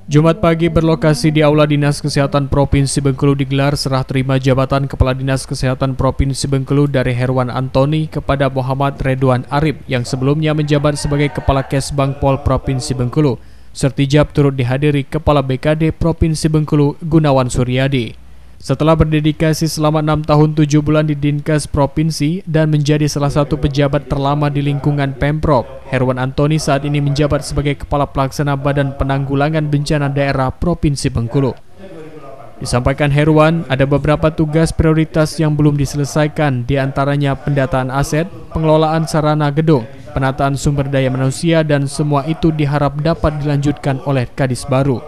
Jumat pagi berlokasi di Aula Dinas Kesehatan Provinsi Bengkulu digelar serah terima jabatan Kepala Dinas Kesehatan Provinsi Bengkulu dari Herwan Antoni kepada Muhammad Redwan Arif yang sebelumnya menjabat sebagai Kepala Kesbang Pol Provinsi Bengkulu. Sertijab turut dihadiri Kepala BKD Provinsi Bengkulu Gunawan Suryadi. Setelah berdedikasi selama 6 tahun 7 bulan di Dinkes Provinsi dan menjadi salah satu pejabat terlama di lingkungan Pemprov, Herwan Antoni saat ini menjabat sebagai Kepala Pelaksana Badan Penanggulangan Bencana Daerah Provinsi Bengkulu. Disampaikan Herwan, ada beberapa tugas prioritas yang belum diselesaikan, diantaranya pendataan aset, pengelolaan sarana gedung, penataan sumber daya manusia, dan semua itu diharap dapat dilanjutkan oleh Kadis baru.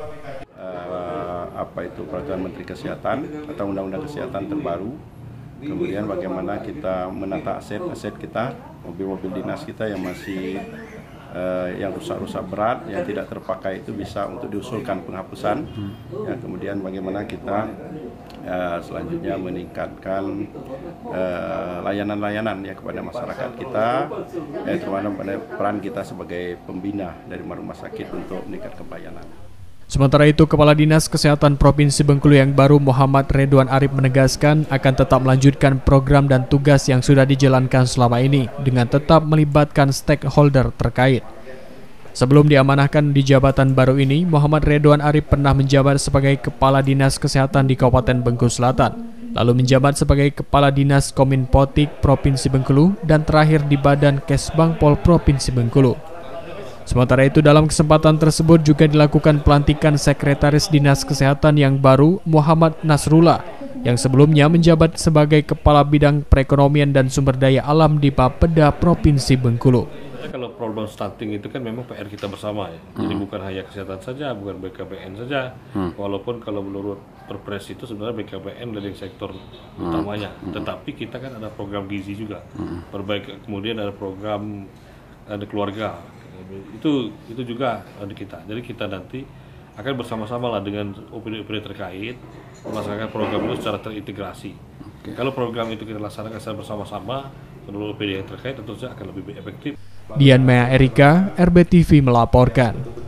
Apa itu peraturan Menteri Kesehatan atau Undang-Undang Kesehatan terbaru, kemudian bagaimana kita menata aset kita, mobil-mobil dinas kita yang masih yang rusak-rusak berat, yang tidak terpakai itu bisa untuk diusulkan penghapusan. Ya, kemudian bagaimana kita selanjutnya meningkatkan layanan-layanan ya kepada masyarakat kita, terutama pada peran kita sebagai pembina dari rumah sakit untuk meningkatkan pelayanan. Sementara itu, Kepala Dinas Kesehatan Provinsi Bengkulu yang baru Muhammad Redwan Arif menegaskan akan tetap melanjutkan program dan tugas yang sudah dijalankan selama ini dengan tetap melibatkan stakeholder terkait. Sebelum diamanahkan di jabatan baru ini, Muhammad Redwan Arif pernah menjabat sebagai Kepala Dinas Kesehatan di Kabupaten Bengkulu Selatan, lalu menjabat sebagai Kepala Dinas Kominpotik Provinsi Bengkulu, dan terakhir di Badan Kesbang Pol Provinsi Bengkulu. Sementara itu, dalam kesempatan tersebut juga dilakukan pelantikan Sekretaris Dinas Kesehatan yang baru, Muhammad Nasrullah, yang sebelumnya menjabat sebagai Kepala Bidang Perekonomian dan Sumber Daya Alam di Bapeda Provinsi Bengkulu. Kalau problem stunting itu kan memang PR kita bersama ya. Jadi bukan hanya kesehatan saja, bukan BKPN saja. Walaupun kalau menurut Perpres itu sebenarnya BKPN dari sektor utamanya. Tetapi kita kan ada program gizi juga. Kemudian ada program ada keluarga. Itu juga ada kita. Jadi kita nanti akan bersama-sama lah dengan OPD-OPD terkait melaksanakan program itu secara terintegrasi. Kalau program itu kita laksanakan secara bersama-sama seluruh OPD yang terkait tentu saja akan lebih efektif. Dian Maya Erika, RBTV melaporkan.